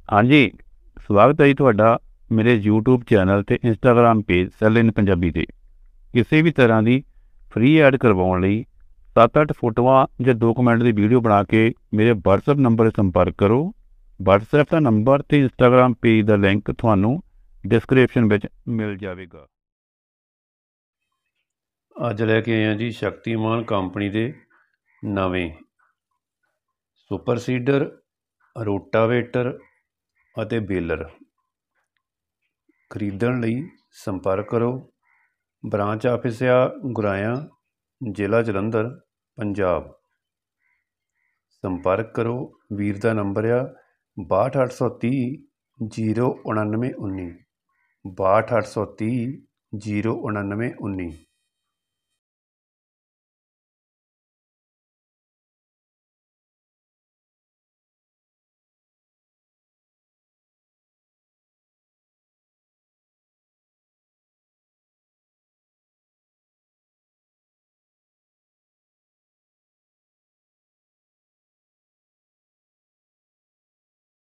हाँ जी, ਸਵਾਗਤ ਹੈ ਜੀ ਤੁਹਾਡਾ ਮੇਰੇ YouTube ਚੈਨਲ ਤੇ Instagram page sell in Punjabi ਤੇ। ਕਿਸੇ ਵੀ ਤਰ੍ਹਾਂ ਦੀ ਫ੍ਰੀ ਐਡ ਕਰਵਾਉਣ ਲਈ 7-8 ਫੋਟੋਆਂ ਜਾਂ 2 ਮਿੰਟ ਦੀ ਵੀਡੀਓ ਬਣਾ ਕੇ ਮੇਰੇ WhatsApp ਨੰਬਰ 'ਤੇ ਸੰਪਰਕ ਕਰੋ। WhatsApp ਦਾ ਨੰਬਰ ਤੇ Instagram ਪੇਜ ਦਾ ਲਿੰਕ ਤੁਹਾਨੂੰ ਡਿਸਕ੍ਰਿਪਸ਼ਨ ਵਿੱਚ ਮਿਲ ਜਾਵੇਗਾ। ਅੱਜ ਲੈ ਕੇ ਆਏ ਹਾਂ ਜੀ ਸ਼ਕਤੀਮਾਨ ਕੰਪਨੀ ਦੇ ਨਵੇਂ ਸੁਪਰ ਸੀਡਰ, ਰੋਟਾਵੇਟਰ ਅਤੇ ਬੇਲਰ। ਖਰੀਦਣ ਲਈ ਸੰਪਰਕ ਕਰੋ। ਬ੍ਰਾਂਚ ਆਫਿਸ ਆ ਗੁਰਾਇਆ, ਜ਼ਿਲ੍ਹਾ ਜਲੰਧਰ, ਪੰਜਾਬ। ਸੰਪਰਕ ਕਰੋ। ਵੀਰ ਦਾ ਨੰਬਰ ਆ 62 830 099 19 62 830 099 19।